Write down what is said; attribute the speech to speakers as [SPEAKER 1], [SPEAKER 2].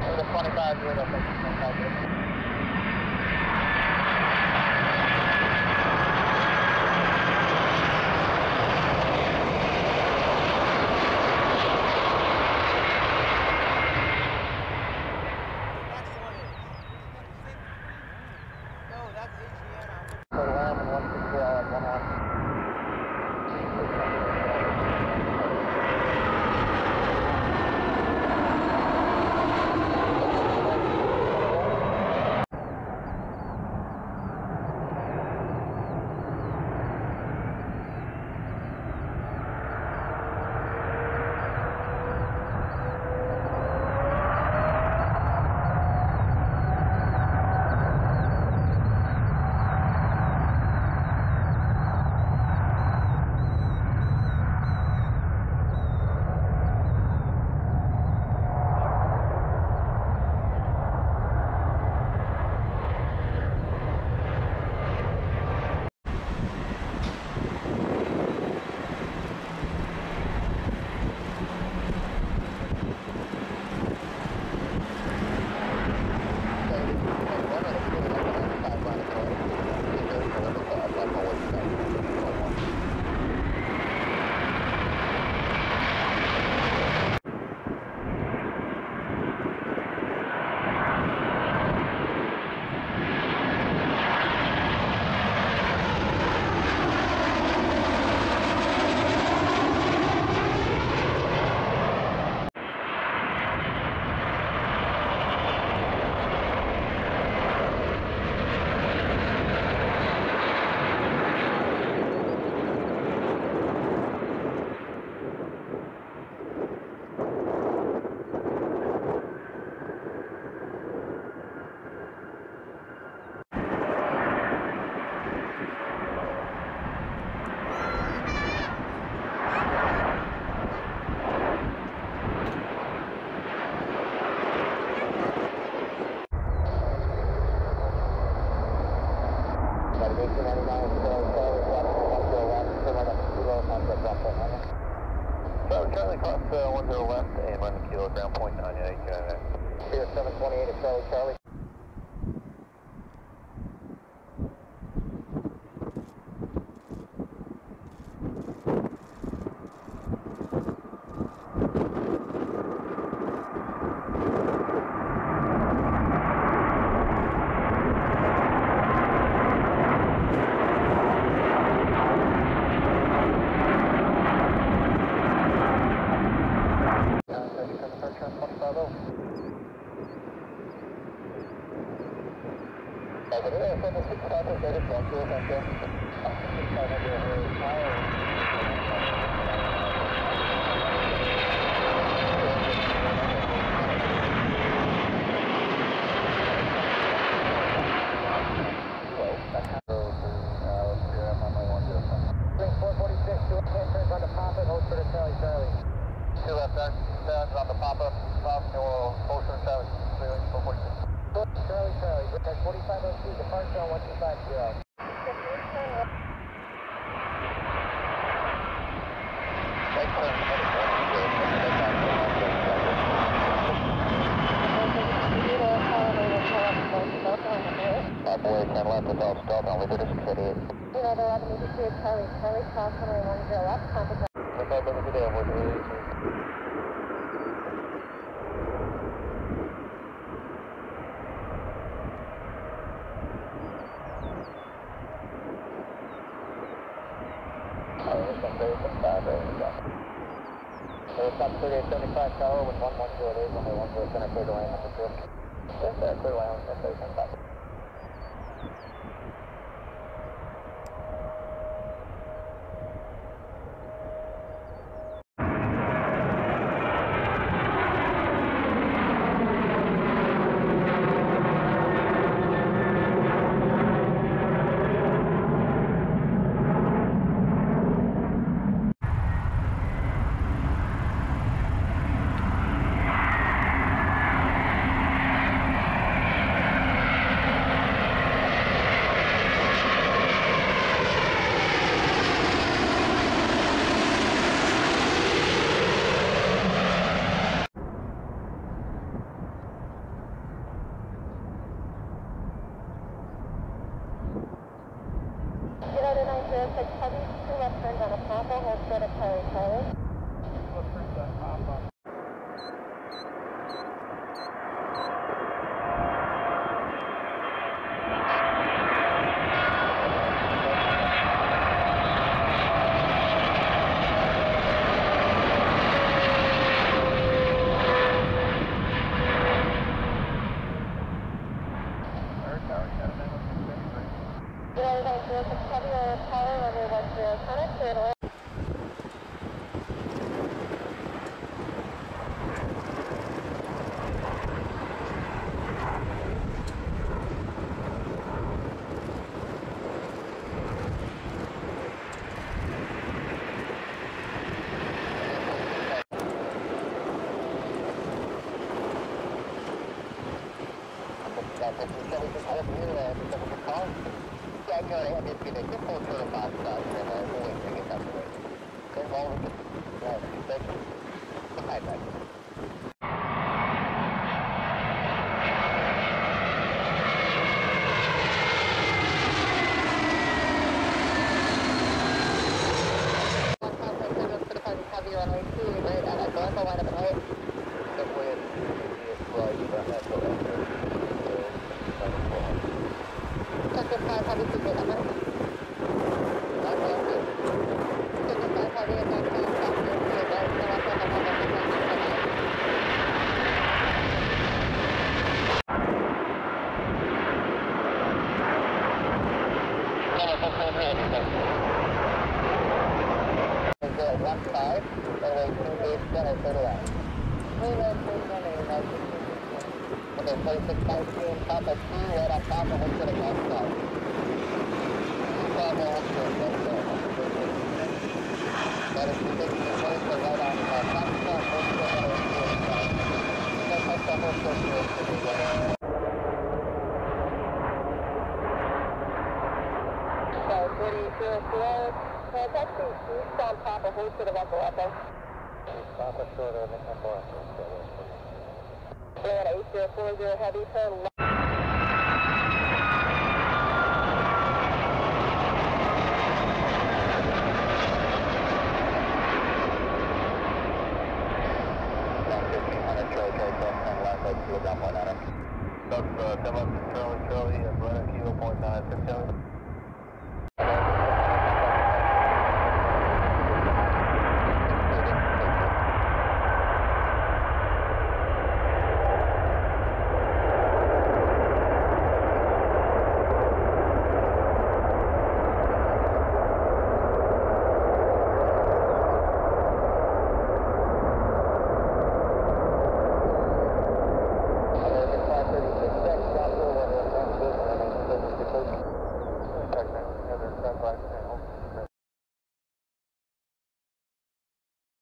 [SPEAKER 1] 25 unit, 25 unit. Charlie cross 10 left and 1 kilogram, point 98, Pier 728 at Charlie.
[SPEAKER 2] Charlie cross 1010 left, contact.
[SPEAKER 1] Stop 3875 tower with 110 days, only 10 center clear to land number 2. Yes, sir, clear to land 10 35.
[SPEAKER 2] 106 Heavy, 2 left turns on a Papa, hold short at Charlie Charlie.
[SPEAKER 3] Left turns on Papa.
[SPEAKER 2] Heavy or power, runway 10, connect, clear to land.
[SPEAKER 1] Left 5, runway 28, center, clear to land. Okay, 2619, Papa 2, right on Papa, hold short at Papa 5. Papa, hold short, right there. That is 216, right on Papa 5, hold short at Papa 5. Hold short,
[SPEAKER 2] Contact the eastbound Papa, hold short of Echo Echo.
[SPEAKER 1] Papa short of Echo Echo.
[SPEAKER 2] Clear at 8040 Heavy, turn left.
[SPEAKER 1] Charlie, Charlie, Brennan, Kilo, 0.9, Charlie.